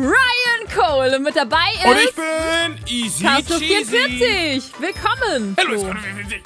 Ryan Cole und mit dabei ist... Und ich bin Easy Cheesy. Castro44. Willkommen. Hallo, So.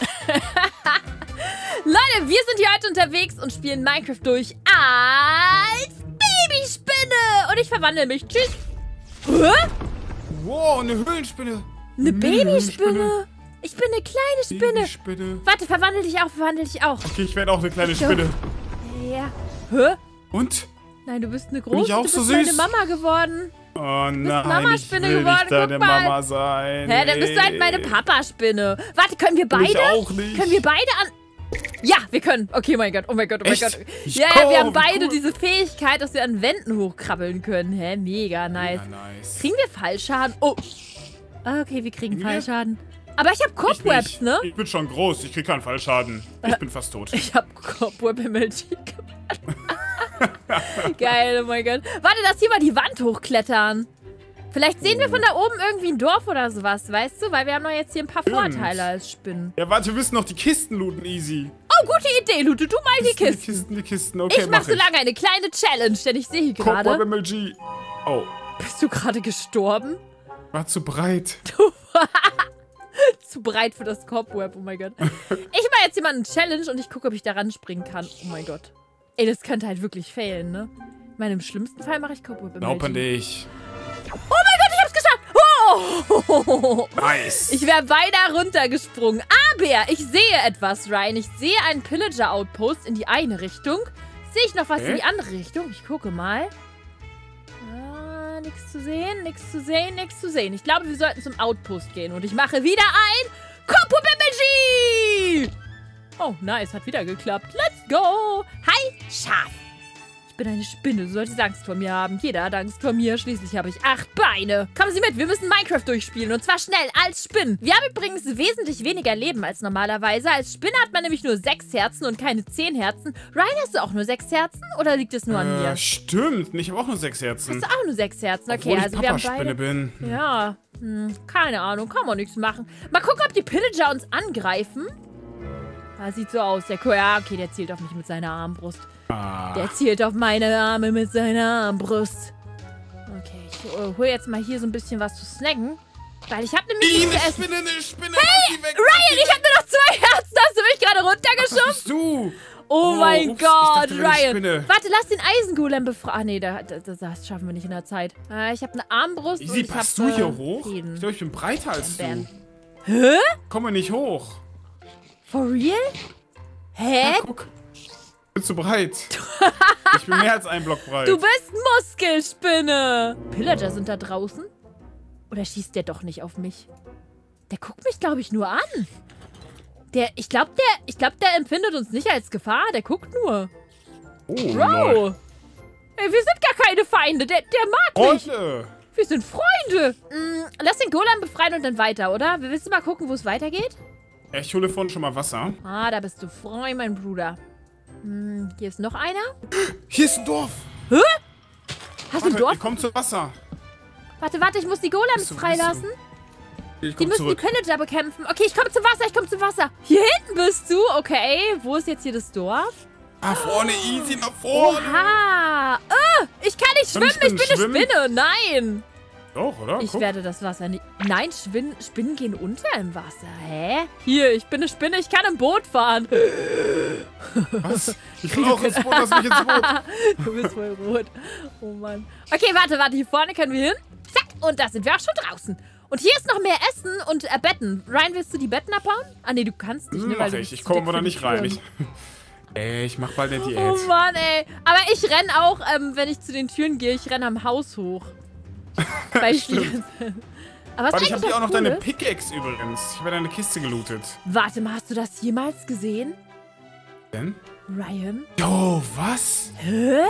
Leute, wir sind hier heute unterwegs und spielen Minecraft durch als Babyspinne. Und ich verwandle mich. Tschüss. Hä? Wow, eine Höhlenspinne. Eine Babyspinne? Ich bin eine kleine Spinne. Babyspinne. Warte, verwandle dich auch, verwandle dich auch. Okay, ich werde auch eine kleine Spinne. Ja. Hä? Und? Nein, du bist eine Bin ich große, auch du so bist meine süß? Mama geworden. Oh nein, ich Mamaspinne will geworden, nicht deine guck mal. Mama sein. Hä, dann bist du halt meine Papaspinne. Warte, können wir Will ich beide? auch nicht. Können wir beide an... Ja, wir können. Okay, mein Gott, oh mein Gott, oh mein Echt? Gott. Ich Ja, komm, wir haben beide cool. diese Fähigkeit, dass wir an Wänden hochkrabbeln können. Hä, mega nice. Ja, nice. Kriegen wir Fallschaden? Oh. Okay, wir kriegen Kriegen wir? Fallschaden. Aber ich habe Ich Cobwebs, nicht. ne? Ich bin schon groß, ich krieg keinen Fallschaden. Ich bin fast tot. Ich habe Cobweb-MLG gemacht. Geil, oh mein Gott. Warte, lass hier mal die Wand hochklettern. Vielleicht sehen wir von da oben irgendwie ein Dorf oder sowas, weißt du? Weil wir haben doch jetzt hier ein paar Stimmt. Vorteile als Spinnen. Ja, warte, wir müssen noch die Kisten looten, Easy. Oh, gute Idee, Lute, du mal die Kisten. Die Kisten, okay, Ich mach mach so lange eine kleine Challenge, denn ich sehe hier Cobweb gerade. MLG. Oh, Bist du gerade gestorben? war zu breit. Zu breit für das Cobweb, oh mein Gott. Ich mache jetzt hier mal eine Challenge und ich gucke, ob ich da ranspringen kann. Oh mein Gott. Ey, das könnte halt wirklich failen, ne? Ich meine, im schlimmsten Fall mache ich Cobweb im Glaub an dich. Oh mein Gott, ich hab's geschafft! Oh! Nice. Ich wäre beinahe runtergesprungen. Aber ich sehe etwas, Ryan. Ich sehe einen Pillager-Outpost in die eine Richtung. Sehe ich noch was in die andere Richtung? Ich gucke mal. Ah, nichts zu sehen, nichts zu sehen, nichts zu sehen. Ich glaube, wir sollten zum Outpost gehen. Und ich mache wieder ein Cobweb-MLG! Oh, nice. Hat wieder geklappt. Let's go! Hi, Schaf! Ich bin eine Spinne, du solltest Angst vor mir haben. Jeder hat Angst vor mir, schließlich habe ich 8 Beine. Kommen Sie mit, wir müssen Minecraft durchspielen und zwar schnell, als Spinnen. Wir haben übrigens wesentlich weniger Leben als normalerweise. Als Spinne hat man nämlich nur 6 Herzen und keine 10 Herzen. Ryan, hast du auch nur 6 Herzen oder liegt es nur an mir? Stimmt, ich habe auch nur 6 Herzen. Hast du auch nur 6 Herzen? Okay, Obwohl ich also wir haben Papaspinne beide... bin. Ja, keine Ahnung, kann man nichts machen. Mal gucken, ob die Pillager uns angreifen. Ah, sieht so aus. Ja, okay, der zielt auf mich mit seiner Armbrust. Ah. Der zielt auf meine Arme mit seiner Armbrust. Okay, ich hol jetzt mal hier so ein bisschen was zu snacken. Weil ich habe nämlich nichts zu essen. Eine Spinne, Hey, Ryan, ich habe nur noch 2 Herzen. Hast du mich gerade Was runtergeschoben? bist du? Oh mein ups, Gott, ich dachte, du wärst Ryan. Spinne. Warte, lass den Eisengolem befreien. Ah, nee, das schaffen wir nicht in der Zeit. Ich habe eine Armbrust Easy, und ich passt habe du hier hoch? Frieden. Ich glaube, ich bin breiter als Bam. du. Hä? Komme nicht hoch. For real? Hä? Ja, guck. Ich bin zu breit. Ich bin mehr als ein Block breit. Du bist Muskelspinne. Pillager sind da draußen? Oder schießt der doch nicht auf mich? Der guckt mich, glaube ich, nur an. Ich glaube, der empfindet uns nicht als Gefahr. Der guckt nur. Oh, Bro. lol. Ey, wir sind gar keine Feinde. Der mag mich. Freunde. Wir sind Freunde. Lass den Golem befreien und dann weiter, oder? Willst du mal gucken, wo es weitergeht? Ja, ich hole vorhin schon mal Wasser. Ah, da bist du frei, mein Bruder. Hier ist noch einer. Hier ist ein Dorf. Hä? Hast du ein Warte, Dorf? ich komm zu Wasser. Warte, ich muss die Golems Bist du- freilassen. Ich Die komm müssen zurück. die Pillager bekämpfen. Okay, ich komme zu Wasser, Hier hinten bist du. Okay, wo ist jetzt hier das Dorf? Ah, vorne, easy, nach vorne. Oha. Ich kann nicht Kann schwimmen, ich ich bin eine schwimmen? Spinne. Nein. Doch, oder? Ich Guck. werde das Wasser nicht... Nein, Spinnen gehen unter im Wasser. Hä? Hier, ich bin eine Spinne, ich kann im Boot fahren. Was? Ich will auch ins Boot, lass mich ins Boot. Du bist voll rot. Oh Mann. Okay, warte, hier vorne können wir hin. Zack, und da sind wir auch schon draußen. Und hier ist noch mehr Essen und Betten. Ryan, willst du die Betten abbauen? Ah, nee, du kannst nicht, ne? Mach Weil du ich. bist Ich zu dick komme da für die nicht rein. Türen. Ich mach bald eine Diät. Oh Mann, ey. Aber ich renn auch, wenn ich zu den Türen gehe, ich renn am Haus hoch. Weil ich die ganze... Aber was Warte, ich eigentlich hab hier auch noch cool deine ist- Pickaxe übrigens. Ich habe deine Kiste gelootet. Warte mal, hast du das jemals gesehen? Denn? Ryan? Jo, was? Hä?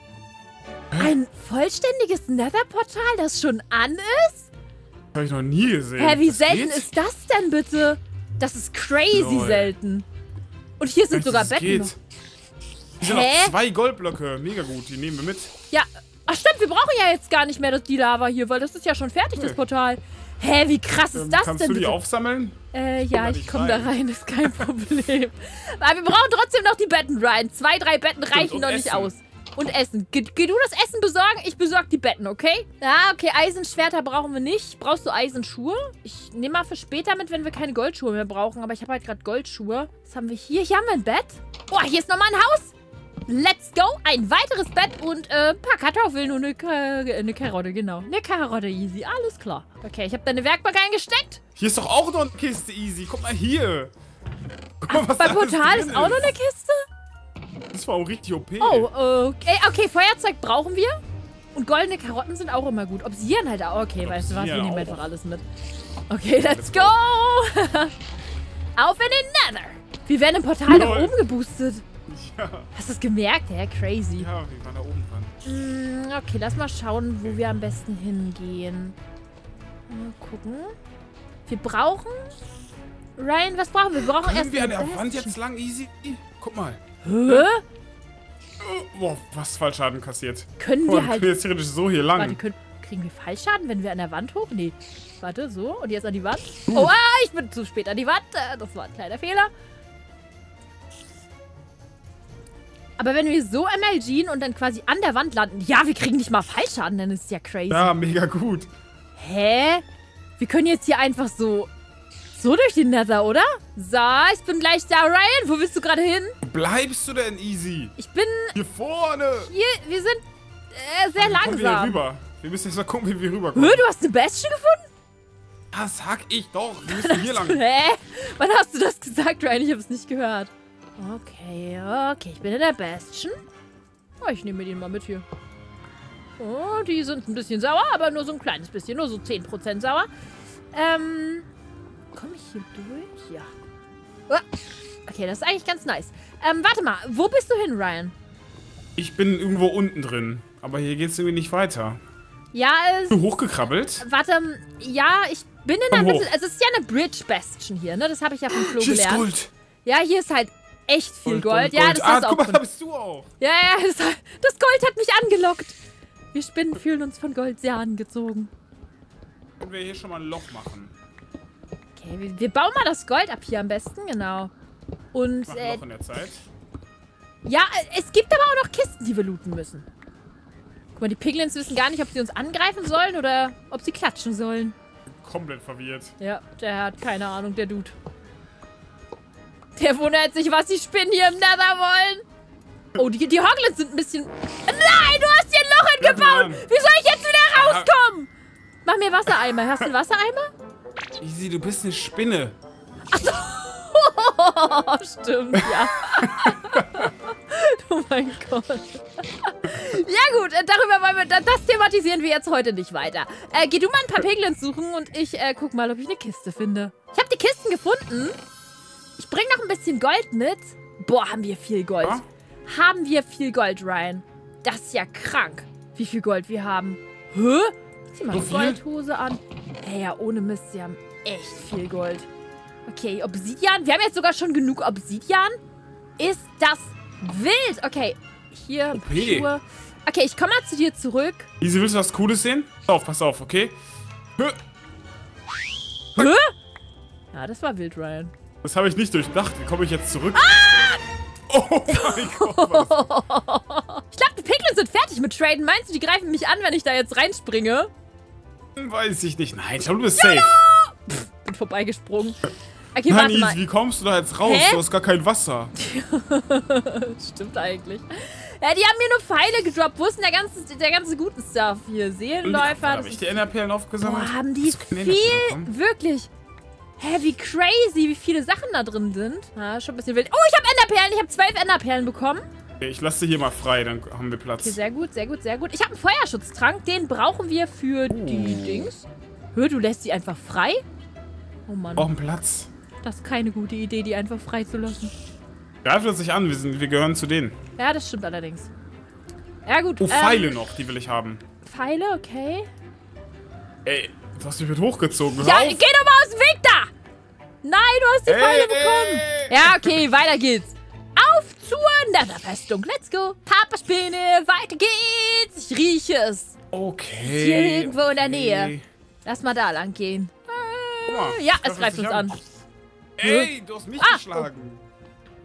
Ein vollständiges Nether-Portal, das schon an ist? Habe ich noch nie gesehen. Hä, wie Das selten geht? ist das denn bitte? Das ist crazy Lol. selten. Und hier sind Echt, sogar das Betten. geht. noch. Hier sind Hä? noch 2 Goldblöcke. Mega gut, die nehmen wir mit. Ja, ach stimmt, wir brauchen ja jetzt gar nicht mehr die Lava hier, weil das ist ja schon fertig, das Nee. Portal. Hä, wie krass ist das Kannst denn du die bitte? aufsammeln? Ja, da ich nicht komme da rein. rein, ist kein Problem. Aber wir brauchen trotzdem noch die Betten, Ryan. 2, 3 Betten reichen und noch nicht Essen. aus. Und Essen. Geh du das Essen besorgen? Ich besorge die Betten, okay? Ja, okay, Eisenschwerter brauchen wir nicht. Brauchst du Eisenschuhe? Ich nehme mal für später mit, wenn wir keine Goldschuhe mehr brauchen. Aber ich habe halt gerade Goldschuhe. Was haben wir hier? Hier haben wir ein Bett. Oh, hier ist nochmal ein Haus. Let's go. Ein weiteres Bett und ein paar Kartoffeln und eine Karotte, genau. Eine Karotte, easy. Alles klar. Okay, ich habe deine Werkbank eingesteckt. Hier ist doch auch noch eine Kiste, easy. Guck mal hier. Guck mal, was Bei da Portal alles ist drin auch noch eine Kiste. Das war auch richtig OP. Oh, okay, Feuerzeug brauchen wir. Und goldene Karotten sind auch immer gut. Obsidian halt auch. Okay, weißt du was, wir nehmen einfach alles mit. Okay, let's go. Auf in den Nether. Wir werden im Portal nach oben geboostet. Ja. Hast du es gemerkt? Ja, crazy. Ja, wir waren da oben dran. Okay, lass mal schauen, wo wir am besten hingehen. Mal gucken. Wir brauchen... Ryan, was brauchen wir? Wir brauchen erst... Können wir an der Wand jetzt lang, easy? Guck mal. Hä? Boah, was Fallschaden kassiert. Können Boah, wir wir halt... können jetzt theoretisch so hier lang. Warte, kriegen wir Fallschaden, wenn wir an der Wand hoch? Nee. Warte, so. Und jetzt an die Wand. Oh, ich bin zu spät an die Wand. Das war ein kleiner Fehler. Aber wenn wir so MLGen und dann quasi an der Wand landen... Ja, wir kriegen nicht mal Fallschaden, dann ist es ja crazy. Ja, mega gut. Hä? Wir können jetzt hier einfach so durch den Nether, oder? So, ich bin gleich da. Ryan, wo willst du gerade hin? Wo bleibst du denn, easy? Ich bin Hier vorne. hier... Wir sind sehr Kommen wir hier langsam. rüber. Wir müssen jetzt mal gucken, wie wir Hä, rüberkommen. du hast eine Bastion gefunden? Ja, sag ich doch. Wir müssen hier lang. Hä? Wann hast du das gesagt, Ryan? Ich habe es nicht gehört. Okay, ich bin in der Bastion. Oh, ich nehme den mal mit hier. Oh, die sind ein bisschen sauer, aber nur so ein kleines bisschen. Nur so 10% sauer. Komme ich hier durch? Ja. Oh, okay, das ist eigentlich ganz nice. Warte mal, wo bist du hin, Ryan? Ich bin irgendwo unten drin. Aber hier geht's irgendwie nicht weiter. Ja, Bist du hochgekrabbelt? warte, ja, ich bin in der Komm Mitte. hoch. Also es ist ja eine Bridge Bastion hier, ne? Das habe ich ja vom Flo Hier ist gelernt. Gold. Ja, hier ist halt echt viel Gold. Ja, das ah, hast du auch guck mal, von... da bist du auch. Ja, das Gold hat mich angelockt. Wir Spinnen fühlen uns von Gold sehr angezogen. Können wir hier schon mal ein Loch machen? Okay, wir bauen mal das Gold ab hier am besten, genau. Und, Ich mach ein Loch in der Zeit. ja, es gibt aber auch noch Kisten, die wir looten müssen. Guck mal, die Piglins wissen gar nicht, ob sie uns angreifen sollen oder ob sie klatschen sollen. Komplett verwirrt. Ja, der hat keine Ahnung, der Dude. Der wundert sich, was die Spinnen hier im Nether wollen. Oh, die Hoglins sind ein bisschen... Nein, du hast hier ein Loch hingebaut! Wie soll ich jetzt wieder rauskommen? Mach mir Wassereimer. Hast du einen Wassereimer? Easy, du bist eine Spinne. Achso. Stimmt, ja. Oh mein Gott. Ja gut, darüber wollen wir, das thematisieren wir jetzt heute nicht weiter. Geh du mal ein paar Piglins suchen und ich guck mal, ob ich eine Kiste finde. Ich habe die Kisten gefunden. Ich bring noch ein bisschen Gold mit. Boah, haben wir viel Gold. Ja? Haben wir viel Gold, Ryan. Das ist ja krank, wie viel Gold wir haben. Hä? Zieh mal So eine viel? Goldhose an. Hey, ja, ohne Mist, sie haben echt viel Gold. Okay, Obsidian. Wir haben jetzt sogar schon genug Obsidian. Ist das wild. Okay, hier Okay. Schuhe. Okay, ich komme mal zu dir zurück. Easy, willst du was Cooles sehen? Pass auf, okay? Hä? Ja, das war wild, Ryan. Das habe ich nicht durchdacht. Wie komme ich jetzt zurück? Ah! Oh mein Gott. Ich glaube, die Piglins sind fertig mit Traden. Meinst du, die greifen mich an, wenn ich da jetzt reinspringe? Weiß ich nicht. Nein, ich glaube, du bist safe. Bin vorbeigesprungen. Okay, Mann, warte mal. Easy, wie kommst du da jetzt raus? Hä? Du hast gar kein Wasser. Stimmt eigentlich. Ja, die haben mir nur Pfeile gedroppt. Wo ist denn der ganze gute Stuff hier? Seelenläufer. Habe ich die Enderperlen aufgesammelt? Boah, haben die Hast du keine Enderperlen viel. bekommen? Wirklich. Hä, wie crazy, wie viele Sachen da drin sind. Ja, schon ein bisschen wild. Oh, ich habe Enderperlen. Ich habe 12 Enderperlen bekommen. Okay, ich lasse die hier mal frei, dann haben wir Platz. Okay, sehr gut, sehr gut, sehr gut. Ich habe einen Feuerschutztrank. Den brauchen wir für die Dings. Hör, du lässt sie einfach frei? Oh Mann. Brauchen Platz. Das ist keine gute Idee, die einfach frei zu lassen. Greif uns nicht an, wir gehören zu denen. Ja, das stimmt allerdings. Ja, gut. Oh, Pfeile noch, die will ich haben. Pfeile, okay. Ey, du hast mich mit hochgezogen. Hör Ja, auf. geh doch mal aus dem Weg da! Nein, du hast die Pfeile bekommen. Ja, okay, weiter geht's. Auf zur Netherfestung. Let's go. Papa Spinne, weiter geht's. Ich rieche es. Okay. Hier irgendwo in der okay. Nähe. Lass mal da lang gehen. Guck mal, Ja, das es greift sich uns an. Ey, du hast mich geschlagen.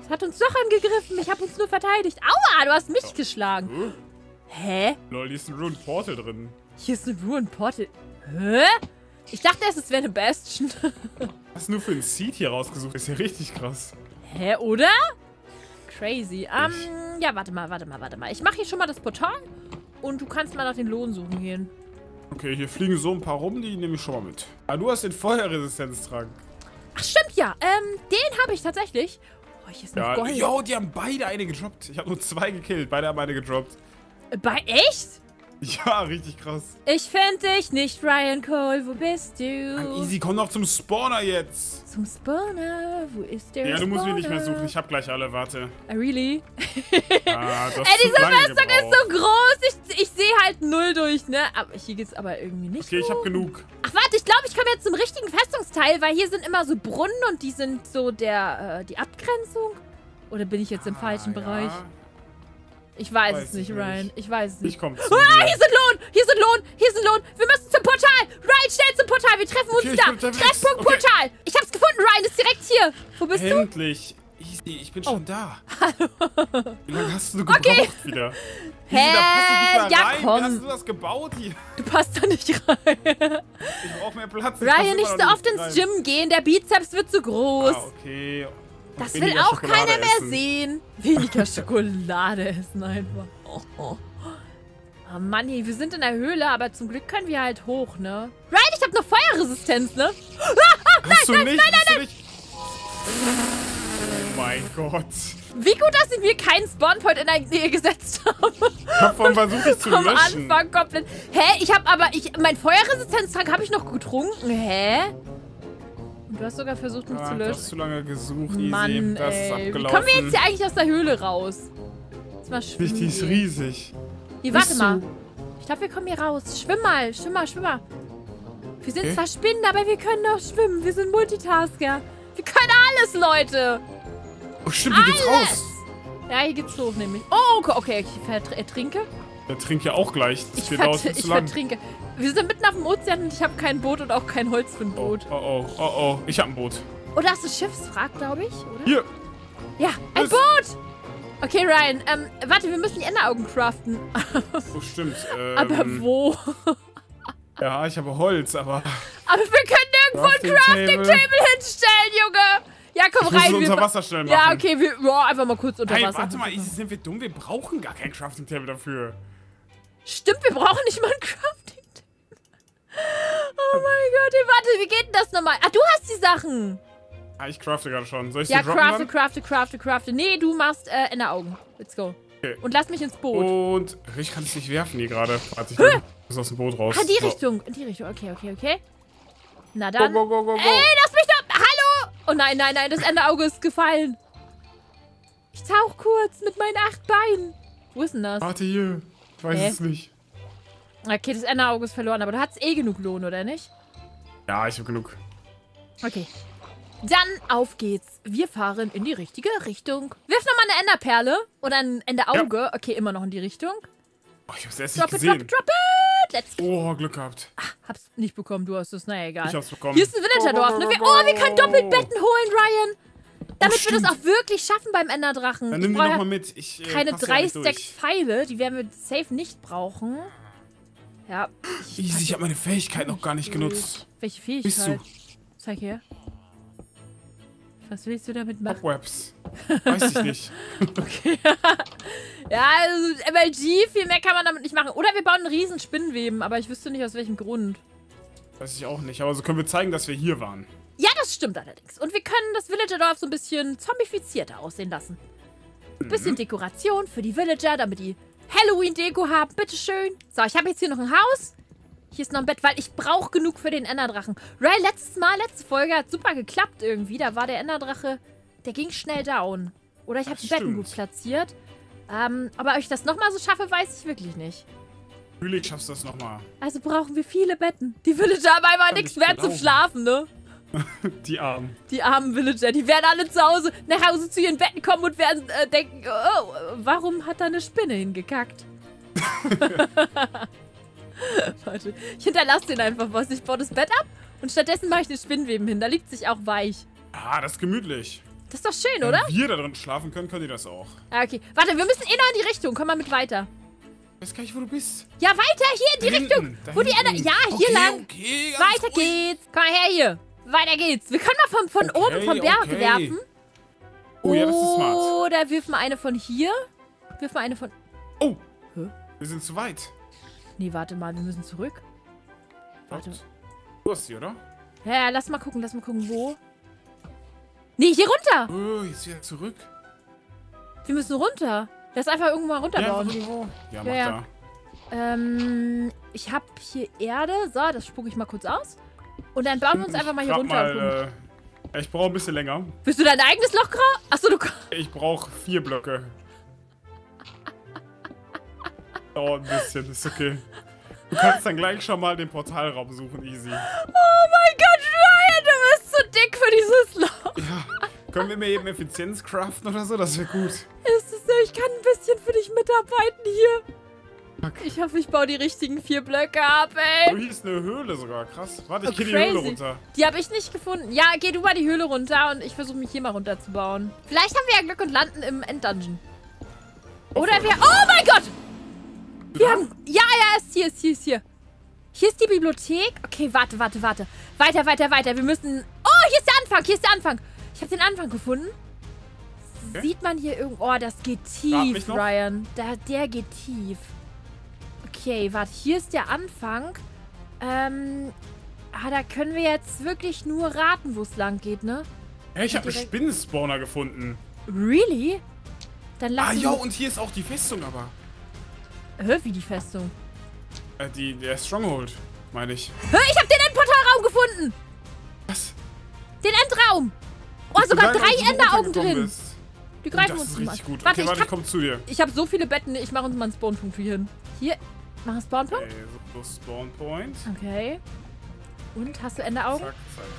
Es hat uns doch angegriffen. Ich habe uns nur verteidigt. Aua, du hast mich geschlagen. Hä? Lol, hier ist ein Ruined Portal drin. Hier ist ein Ruined Portal. Hä? Ich dachte erst, es wäre eine Bastion. Was ist nur für ein Seed hier rausgesucht? Das ist ja richtig krass. Hä, oder? Crazy. Ja, warte mal. Ich mache hier schon mal das Portal und du kannst mal nach den Lohn suchen gehen. Okay, hier fliegen so ein paar rum, die nehme ich schon mal mit. Ah, du hast den Feuerresistenztrank. Ach, stimmt ja. Den habe ich tatsächlich. Oh, hier ist noch Gold. Jo, die haben beide eine gedroppt. Ich habe nur 2 gekillt. Beide haben eine gedroppt. Bei echt? Ja, richtig krass. Ich finde dich nicht, Ryan Cole. Wo bist du? Easy, komm doch zum Spawner jetzt. Zum Spawner? Wo ist der Ja, du musst mich Spawner? nicht mehr suchen. Ich hab gleich alle, warte. Really? Ah, du hast Ey, diese zu lange Festung ist gebraucht. so groß. Ich sehe halt 0 durch, ne? Aber hier geht's aber irgendwie nicht. Okay, ich hab hoch. genug. Ach, warte, ich glaube, ich komme jetzt zum richtigen Festungsteil, weil hier sind immer so Brunnen und die sind so die Abgrenzung. Oder bin ich jetzt im falschen Bereich? Ich weiß es nicht, Ryan. Ich weiß es nicht. Ich komm zu Ah, dir. hier sind Lohn! Hier sind Lohn! Hier sind Lohn! Wir müssen zum Portal! Ryan, schnell zum Portal! Wir treffen uns Okay, ich da! bin unterwegs. Treffpunkt Okay. Portal! Ich hab's gefunden, Ryan! Ist direkt hier! Wo bist du? Endlich. Easy, ich bin schon da. Wie lange hast du gebraucht wieder? Hä? Easy, da passt du nicht mal Ja, rein. komm. Wie hast du das gebaut hier? Du passt da nicht rein. Ich brauch mehr Platz. Ich passe Ryan, nicht immer so noch oft ins rein. Gym gehen. Der Bizeps wird zu groß. Ah, okay. Das Weniger will auch Schokolade keiner mehr essen. sehen. Weniger Schokolade essen einfach. Oh Mann, hier, wir sind in der Höhle, aber zum Glück können wir halt hoch, ne? Ryan, ich hab noch Feuerresistenz, ne? Hast du nicht? Hast du nicht? Oh mein Gott. Wie gut, dass sie mir keinen Spawnpoint in der Nähe gesetzt haben. Ich hab vorhin versucht, dich zu Am löschen. Anfang komplett. Hä? Mein Feuerresistenztrank habe ich noch getrunken. Hä? Und du hast sogar versucht, mich zu Du löschen. hast zu lange gesucht, Easy. Mann, Das ist ey. Wie abgelaufen. kommen wir jetzt hier eigentlich aus der Höhle raus? Lass mal schwimmen Die ist gehen. riesig. Hier, warte Bist mal. du? Ich glaube, wir kommen hier raus. Schwimm mal. Wir sind Okay. zwar Spinnen, aber wir können doch schwimmen. Wir sind Multitasker. Wir können alles, Leute. Oh, stimmt, hier geht's raus. Ja, hier geht's hoch nämlich. Oh, okay. Ich ertrinke. Der trinkt ja auch gleich. Das Ich geht aus viel zu lang. vertrinke. Wir sind mitten auf dem Ozean und ich habe kein Boot und auch kein Holz für ein Oh, Boot. oh. Ich hab ein Boot. Oh, da ist ein Schiffswrack, glaube ich, oder? Hier. Ja, ein Was? Boot! Okay, Ryan, warte, wir müssen die Enderaugen craften. Oh, stimmt. Aber wo? Ja, ich habe Holz, aber... Aber wir können nirgendwo ein Crafting Crafting-Table hinstellen, Junge! Ja, komm Ich muss rein. es unter Wasser schnell machen. Ja, okay, einfach mal kurz unter Hey, Wasser. warte mal, Easy, sind wir dumm? Wir brauchen gar kein Crafting-Table dafür. Stimmt, wir brauchen nicht mal ein Crafting-Table. Oh mein Gott, hey, warte, wie geht denn das nochmal? Ah, du hast die Sachen. Ah, ich crafte gerade schon. Soll ich Ja, die droppen crafte. Nee, du machst Enderaugen. Let's go. Okay. Und lass mich ins Boot. Und ich kann es nicht werfen hier gerade. Warte, ich muss aus dem Boot raus. Ah, die So. Richtung. In die Richtung. Okay. Na dann. Go. Ey, lass mich da. Hallo! Oh nein, das Enderauge ist gefallen. Ich tauch kurz mit meinen 8 Beinen. Wo ist denn das? Warte hier. Ich weiß Hä? es nicht. Okay, das Enderauge ist verloren, aber du hattest eh genug Lohn, oder nicht? Ja, ich habe genug. Okay. Dann auf geht's. Wir fahren in die richtige Richtung. Wirf nochmal eine Enderperle oder ein Enderauge. Ja. Okay, immer noch in die Richtung. Oh, ich hab's erst Drop nicht it, gesehen. drop it. Let's go. Oh, Glück gehabt. Hab's nicht bekommen, du hast es. Naja, egal. Ich hab's bekommen. Hier ist ein Villagerdorf, ne? Wir können Doppelbetten holen, Ryan. Damit wir das stimmt. auch wirklich schaffen beim Enderdrachen. Dann Ich nimm die brauche nochmal mit. Ich keine passe 3 ja nicht Stack durch. Pfeile. Die werden wir safe nicht brauchen. Ja. Easy, ich habe meine Fähigkeit noch gar nicht genutzt. Welche Bist Fähigkeit? du? Zeig her. Was willst du damit machen? Cobwebs. Weiß ich nicht. Ja, also MLG, viel mehr kann man damit nicht machen. Oder wir bauen einen riesen Spinnenweben, aber ich wüsste nicht, aus welchem Grund. Weiß ich auch nicht. Aber so können wir zeigen, dass wir hier waren. Ja, das stimmt allerdings. Und wir können das Villagerdorf so ein bisschen zombifizierter aussehen lassen. Ein bisschen Dekoration für die Villager, damit die Halloween-Deko haben. Bitteschön. So, ich habe jetzt hier noch ein Haus. Hier ist noch ein Bett, weil ich brauche genug für den Enderdrachen. Ray, letzte Folge hat super geklappt irgendwie. Da war der Enderdrache, der ging schnell down. Oder ich habe die Betten gut platziert. Aber ob ich das nochmal so schaffe, weiß ich wirklich nicht. Natürlich schaffst du das nochmal. Also brauchen wir viele Betten. Die Villager haben einfach nichts mehr zum Schlafen, ne? Die Armen. Die armen Villager, die werden alle nach Hause zu ihren Betten kommen und werden denken, oh, warum hat da eine Spinne hingekackt? Warte, ich hinterlasse den einfach was. Ich baue das Bett ab und stattdessen mache ich den Spinnenweben hin. Da liegt sich auch weich. Ah, das ist gemütlich. Das ist doch schön, oder? Wenn wir da drin schlafen können, könnt ihr das auch. Ah, okay. Warte, wir müssen noch in die Richtung. Komm mal mit weiter. Ich weiß gar nicht, wo du bist. Ja, weiter, hier in die Richtung. Wo die Erde... Ja, hier lang. Okay, Weiter geht's. Komm mal her hier. Weiter geht's. Wir können mal von oben vom Berg werfen. Oh ja, das ist smart. Oder wirfen wir eine von hier. Wirfen wir eine von... Oh. Hä? Wir sind zu weit. Nee, warte mal. Wir müssen zurück. Warte. Du hast die, oder? Ja, lass mal gucken, wo. Nee, hier runter. Oh, jetzt wieder zurück. Wir müssen runter. Lass einfach irgendwo mal runterbauen. Ja, mach da. Ich hab hier Erde. So, das spucke ich mal kurz aus. Und dann bauen wir uns einfach mal hier runter. Ich brauche ein bisschen länger. Willst du dein eigenes Loch graben? Achso, du... Ich brauche 4 Blöcke. Dauert ein bisschen, ist okay. Du kannst dann gleich schon mal den Portalraum suchen, easy. Oh mein Gott, Ryan, du bist zu dick für dieses Loch. Ja, können wir mir eben Effizienz craften oder so? Das wäre gut. Ist es so? Ich kann ein bisschen für dich mitarbeiten hier. Okay. Ich hoffe, ich baue die richtigen 4 Blöcke ab, ey. Oh, hier ist eine Höhle sogar, krass. Warte, ich gehe die Crazy. Höhle runter. Die habe ich nicht gefunden. Ja, geh du mal die Höhle runter und ich versuche mich hier mal runterzubauen. Vielleicht haben wir ja Glück und landen im Enddungeon. Oder wir... Oh mein Gott! Wir haben... Ja, ist hier. Hier ist die Bibliothek. Okay, warte. Weiter. Wir müssen... Oh, hier ist der Anfang. Ich habe den Anfang gefunden. Okay. Sieht man hier irgendwo... Oh, das geht tief, Ryan. Der geht tief. Okay, warte. Hier ist der Anfang. Da können wir jetzt wirklich nur raten, wo es lang geht, ne? Ja, ich habe einen Spinnenspawner gefunden. Really? Dann lass uns... ja, und hier ist auch die Festung aber. Wie die Festung? Der Stronghold, meine ich. Ich habe den Endportalraum gefunden! Was? Den Endraum! Oh, sogar 3 Enderaugen drin! Die greifen uns Das ist mal. richtig gut. Warte, Okay, ich komm zu dir. Ich habe so viele Betten, ich mache uns mal einen Spawnpunkt hier hin. Hier, mach einen Spawnpunkt. Okay, so Spawnpoint. Okay. Und, hast du Enderaugen?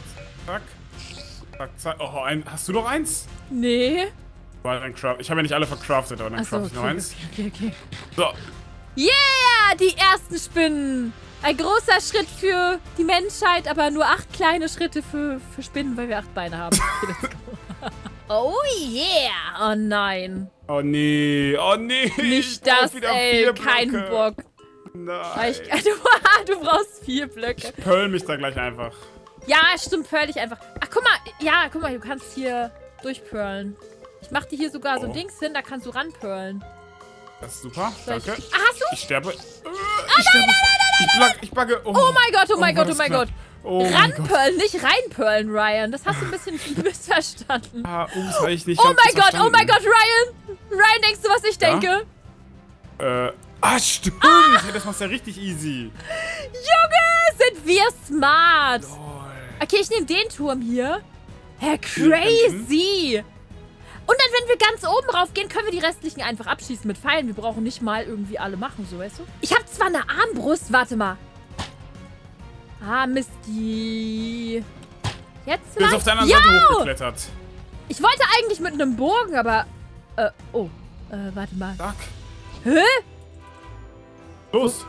Zack. Oh, hast du noch eins? Nee. Ich habe ja nicht alle vercraftet, aber dann craft ich noch eins. Okay. So. Yeah! Die ersten Spinnen! Ein großer Schritt für die Menschheit, aber nur 8 kleine Schritte für Spinnen, weil wir 8 Beine haben. Oh yeah! Oh nein. Oh nee. Nicht das, ey. Kein Bock. Nein. Du brauchst 4 Blöcke. Ich pearl mich da gleich einfach. Ja, stimmt, pearl dich einfach. Ach, guck mal. Ja, guck mal, du kannst hier durchpearlen. Ich mach dir hier sogar so Dings hin, da kannst du ranpearlen. Das ist super, danke. Hast du? Ich sterbe. Nein. Ich bugge. Oh mein Gott. Ranpearlen, nicht reinpearlen, Ryan. Das hast du ein bisschen missverstanden. Das habe ich nicht Oh mein Gott, Ryan. Ryan, denkst du, was ich denke? Stimmt. Das machst du ja richtig easy. Junge, sind wir smart. Lol. Okay, ich nehme den Turm hier. Hä, crazy. Und dann, wenn wir ganz oben raufgehen, können wir die restlichen einfach abschießen mit Pfeilen. Wir brauchen nicht mal irgendwie alle machen, so, weißt du? Ich habe zwar eine Armbrust, warte mal. Misty. Jetzt Du bist auf der anderen Seite hochgeklettert. Ich wollte eigentlich mit einem Bogen, aber... warte mal. Zack. Hä? Los.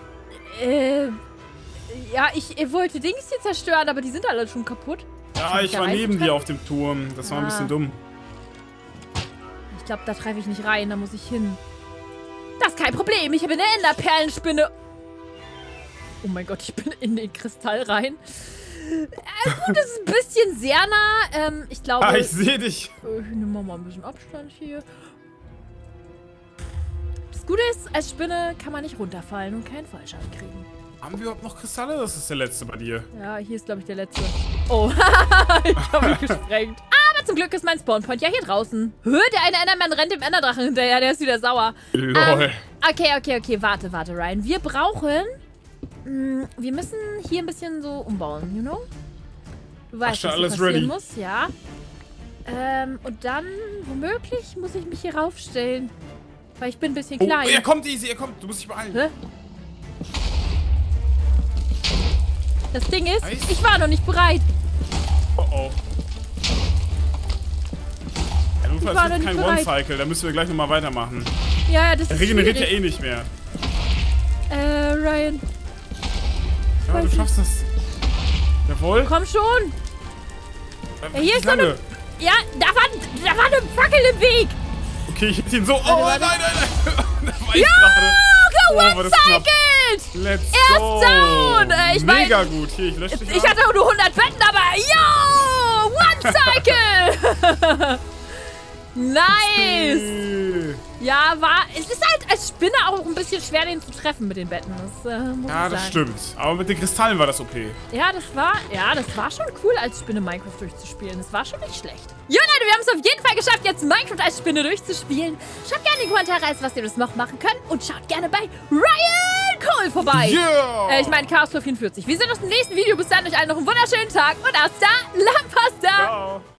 Ja, ich wollte Dings hier zerstören, aber die sind alle schon kaputt. Ja, ich war neben dir auf dem Turm. Das war ein bisschen dumm. Ich glaube, da treffe ich nicht rein, da muss ich hin. Das ist kein Problem, ich habe eine Enderperlenspinne. Oh mein Gott, ich bin in den Kristall rein. Gut, das ist ein bisschen sehr nah. Ich glaube... ich sehe dich. Ich nehme mal ein bisschen Abstand hier. Das Gute ist, als Spinne kann man nicht runterfallen und keinen Fallschaden kriegen. Haben wir überhaupt noch Kristalle? Das ist der letzte bei dir. Ja, hier ist, glaube ich, der letzte. Oh, ich habe mich gesprengt. Aber zum Glück ist mein Spawnpoint ja hier draußen. Der eine Enderman rennt dem Enderdrachen hinterher, der ist wieder sauer. Lol. Okay, warte, Ryan. Wir brauchen... wir müssen hier ein bisschen so umbauen, you know? Du weißt, was hier passieren muss, ja. Und dann, womöglich, muss ich mich hier raufstellen. Weil ich bin ein bisschen klein. Er kommt, Easy, er kommt. Du musst dich beeilen. Hä? Das Ding ist, ich war noch nicht bereit. Oh. Ja, du hast kein One-Cycle, da müssen wir gleich nochmal weitermachen. Ja, das ist Er regeneriert ja eh nicht mehr. Ryan. Ja, du schaffst das. Jawohl. Komm schon. Hier ist noch eine... Ja, da war eine Fackel im Weg. Okay, ich hätte ihn so... Oh, Warte. nein. Da war ich Ja, gerade. war das knapp. one-cycled. Let's Er ist go. down. Ich mein, Mega gut. Hier, ich lösche dich ich mal. hatte nur 100 Betten, aber one-cycle. Nice. Ja, es ist halt als Spinner auch ein bisschen schwer, den zu treffen mit den Betten. Das, muss Ja, ich das sagen. stimmt. Aber mit den Kristallen war das okay. Ja, das war schon cool, als Spinne Minecraft durchzuspielen. Das war schon nicht schlecht. Ja, Leute, wir haben es auf jeden Fall geschafft, jetzt Minecraft als Spinne durchzuspielen. Schreibt gerne in die Kommentare, was ihr das noch machen könnt. Und schaut gerne bei Ryan Cole vorbei. Yeah. Ich meine, Chaos 44. Wir sehen uns im nächsten Video. Bis dann, euch allen noch einen wunderschönen Tag. Und hasta la pasta. Ciao.